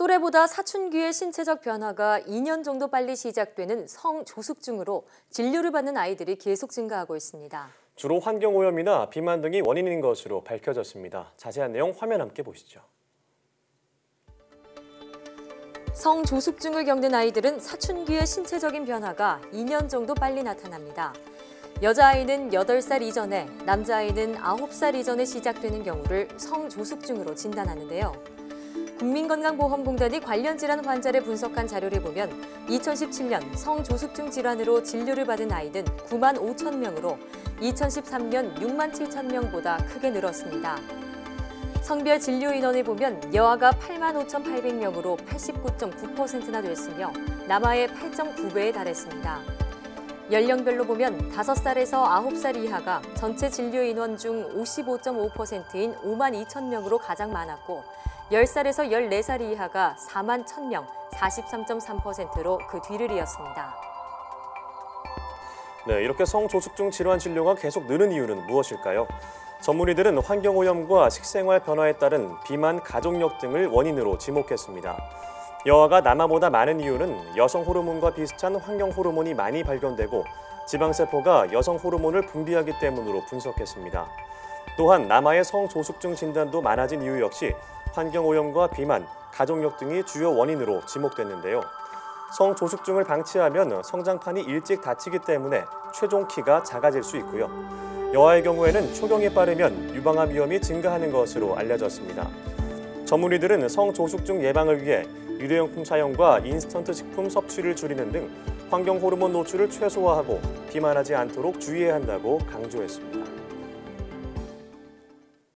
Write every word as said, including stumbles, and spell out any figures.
또래보다 사춘기의 신체적 변화가 이 년 정도 빨리 시작되는 성조숙증으로 진료를 받는 아이들이 계속 증가하고 있습니다. 주로 환경오염이나 비만 등이 원인인 것으로 밝혀졌습니다. 자세한 내용 화면 함께 보시죠. 성조숙증을 겪는 아이들은 사춘기의 신체적인 변화가 이 년 정도 빨리 나타납니다. 여자아이는 여덟 살 이전에, 남자아이는 아홉 살 이전에 시작되는 경우를 성조숙증으로 진단하는데요. 국민건강보험공단이 관련 질환 환자를 분석한 자료를 보면 이천십칠 년 성조숙증 질환으로 진료를 받은 아이는 구만 오천 명으로 이천십삼 년 육만 칠천 명보다 크게 늘었습니다. 성별 진료 인원을 보면 여아가 팔만 오천팔백 명으로 팔십구 점 구 퍼센트나 됐으며 남아의 팔 점 구 배에 달했습니다. 연령별로 보면 다섯 살에서 아홉 살 이하가 전체 진료 인원 중 오십오 점 오 퍼센트인 오만 이천 명으로 가장 많았고 열 살에서 열네 살 이하가 사만 천 명, 사십삼 점 삼 퍼센트로 그 뒤를 이었습니다. 네, 이렇게 성조숙증 질환 진료가 계속 느는 이유는 무엇일까요? 전문의들은 환경오염과 식생활 변화에 따른 비만, 가족력 등을 원인으로 지목했습니다. 여아가 남아보다 많은 이유는 여성 호르몬과 비슷한 환경 호르몬이 많이 발견되고 지방세포가 여성 호르몬을 분비하기 때문으로 분석했습니다. 또한 남아의 성조숙증 진단도 많아진 이유 역시 환경오염과 비만, 가족력 등이 주요 원인으로 지목됐는데요. 성조숙증을 방치하면 성장판이 일찍 닫히기 때문에 최종 키가 작아질 수 있고요. 여아의 경우에는 초경이 빠르면 유방암 위험이 증가하는 것으로 알려졌습니다. 전문의들은 성조숙증 예방을 위해 일회용품 사용과 인스턴트 식품 섭취를 줄이는 등 환경 호르몬 노출을 최소화하고 비만하지 않도록 주의해야 한다고 강조했습니다.